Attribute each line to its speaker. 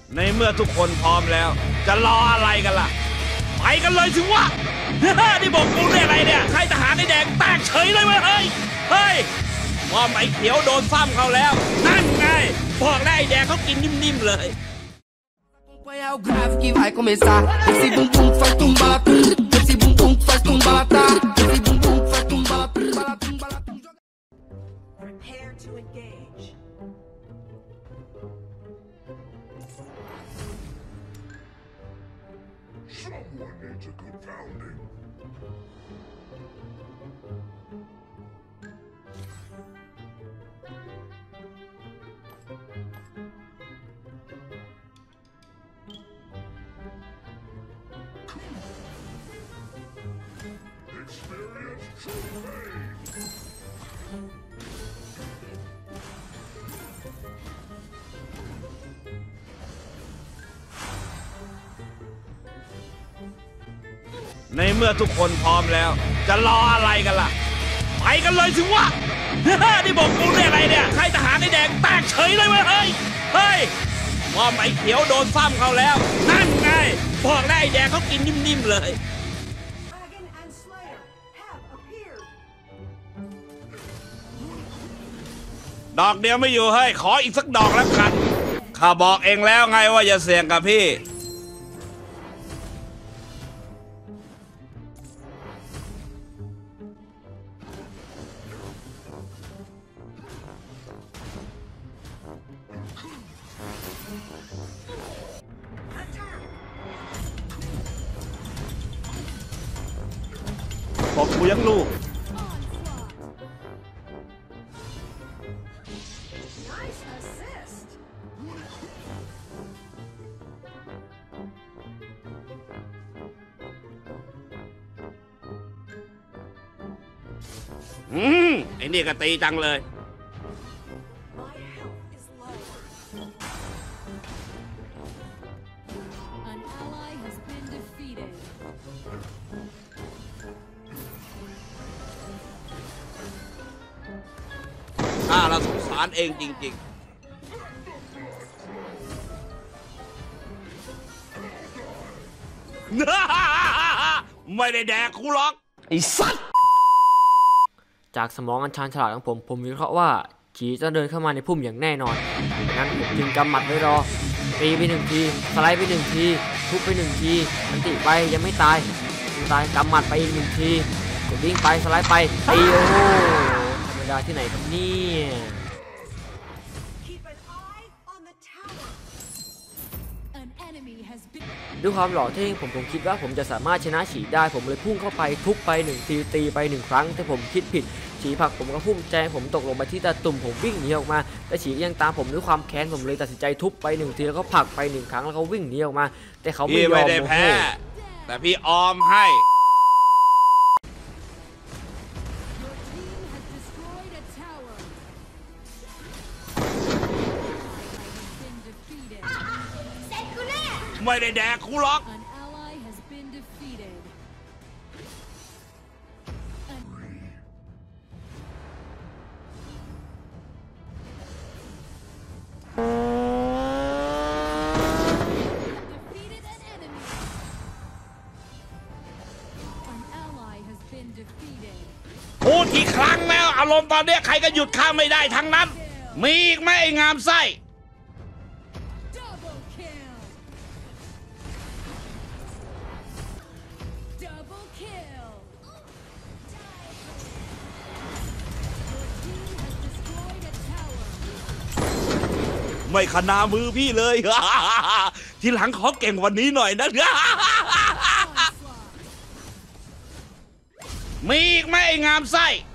Speaker 1: ในเมื่อทุกคนพร้อมแล้วจะรออะไรกันล่ะไปกันเลยสิวะ นี่บอกกูเรียกอะไรเนี่ยใครทหารไอ้แดงแตกเฉยเลยเว้ยเฮ้ยว่าไอ้เขียวโดนซ้ำเขาแล้วนั่นไงบอกแล้วไอ้แดงเขากินนิ่มๆเลย
Speaker 2: Acompanhar o grave que vai começar. Esse bumbum faz tumba, esse bumbum faz tumbalata, esse bumbum faz tumba,
Speaker 3: Prepare to engage.
Speaker 4: Someone needs a good pounding. Experience true pain.
Speaker 1: ในเมื่อทุกคนพร้อมแล้วจะรออะไรกันล่ะไปกันเลยสิวะ นี่บอกกูเรียกอะไรเนี่ยใครทหารไอ้แดงแตกเฉยเลยเว้ยเฮ้ยว่าไอ้เขียวโดนซ้ำเขาแล้วนั่นไงบอกแล้วไอ้แดงเขากินนิ่มๆเลย
Speaker 3: Dragon and Slayer have appeared.
Speaker 1: ดอกเดียวไม่อยู่เฮ้ยขออีกสักดอกแล้วกันข้าบอกเองแล้วไงว่าอย่าเสี่ยงกับพี่บอกกูยังลูก
Speaker 3: Nice assist.
Speaker 1: ไอ้นี่ก็ตีจังเลย
Speaker 3: My health is low.
Speaker 5: An ally has been defeated.
Speaker 1: ถ้าเราสงสารเองจริงๆ ไม่ได้แดกกูหรอกไอ้สัตว์
Speaker 6: จากสมองอันชาญฉลาดของผมวิเคราะห์ว่าขีจะเดินเข้ามาในพุ่มอย่างแน่นอนงั้นผมจึงกำหมัดไว้รอตีไป1ทีสไลด์ไป1ทีทุบไป1ทีมันติไปยังไม่ตายกำหมัดไปอีก1ทีกดวิ่งไปสไลด์ไปตีโอ้ธรรมดาที่ไหนครับเนี่ย
Speaker 3: Keep an eye on the tower.
Speaker 5: An enemy has been
Speaker 6: ด้วยความหล่อเท่ผมคิดว่าผมจะสามารถชนะฉีได้ผมเลยพุ่งเข้าไปทุบไป1ทีตีไป1ครั้งแต่ผมคิดผิดฉีผลักผมก็พุ่มแจงผมตกลงไปที่ตาตุ่มผมวิ่งหนีออกมาแต่ฉียังตามผมด้วยความแค้นผมเลยตัดสินใจทุบไป1ทีแล้วก็ผลักไป1ครั้งแล้วก็วิ่งหนีออกมาแต่เขาไม่ยอม
Speaker 1: พี่ไม่ได้แพ้แต่พี่ออมให้
Speaker 5: Your team has destroyed a tower. An ally has been defeated.
Speaker 1: ไม่ได้แดกกูหรอก
Speaker 5: An ally has been defeated. Defeated an enemy. An ally has been defeated.
Speaker 1: พูดกี่ครั้งแล้วอารมณ์ตอนเนี้ยใครก็หยุดข้าไม่ได้ทั้งนั้น มีอีกไหมไอ้งามไส้
Speaker 5: Double kill. Double kill. Your team has destroyed a tower.
Speaker 1: ไม่ขนามือพี่เลย ทีหลังขอเก่งกวันนี้หน่อยนะ
Speaker 5: Onslaught.
Speaker 1: มีอีกไหมไอ้งามไส้